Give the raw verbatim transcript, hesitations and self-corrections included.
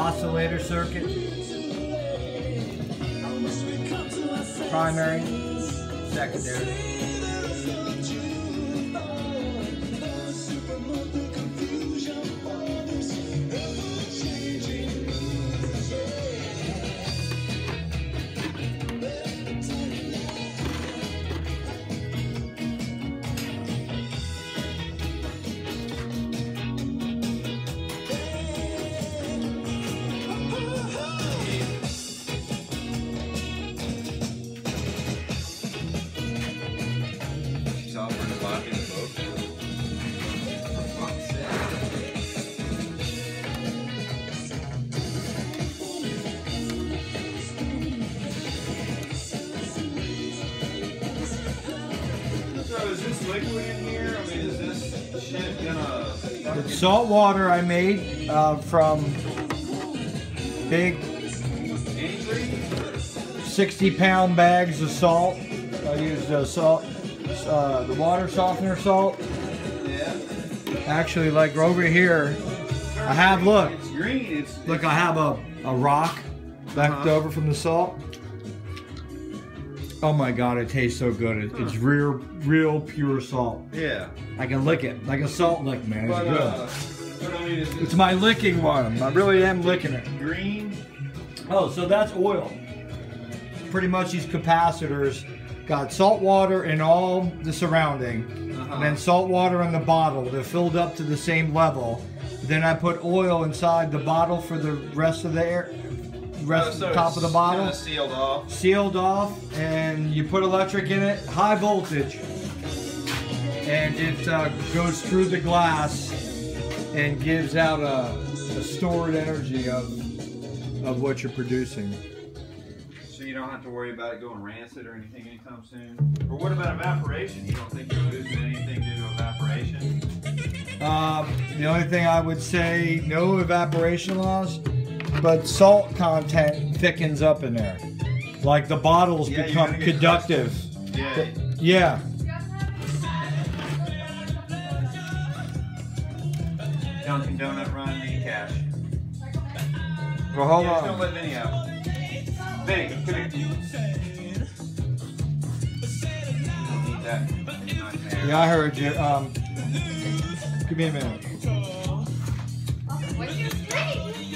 oscillator circuit. Primary, secondary. Liquid in here? I mean, is this shit gonna... It's salt water I made uh, from big sixty pound bags of salt. I used uh, salt, uh, the water softener salt. Yeah. Actually, like over here, I have, look, It's green. It's, look, I have a, a rock left Uh-huh. over from the salt. Oh my God, it tastes so good. It, it's real, real pure salt. yeah. I can lick it, like a salt lick, man. It's But, good. uh, but I mean, is It's this my licking one. I really am licking it. green? Oh, so that's oil. Pretty much these capacitors got salt water in all the surrounding, Uh-huh. and then salt water in the bottle. They're filled up to the same level. Then I put oil inside the bottle for the rest of the air, rest Oh, of so the top it's of the bottle. kinda sealed off. Sealed off, and you put electric in it, high voltage, and it uh, goes through the glass and gives out a, a stored energy of of what you're producing. So you don't have to worry about it going rancid or anything anytime soon? Or what about evaporation? You don't think you're losing anything due to evaporation? Um, the only thing I would say, no evaporation loss, but salt content thickens up in there. Like the bottles Yeah, you're become gonna get conductive. Yeah. Yeah. Dunkin' Donut run, need cash. Well, hold Yeah, just don't on. let Vinny out. Vinny, come here. You don't need that. Nightmare. Yeah, I heard you. Um, give me a minute. What do you think?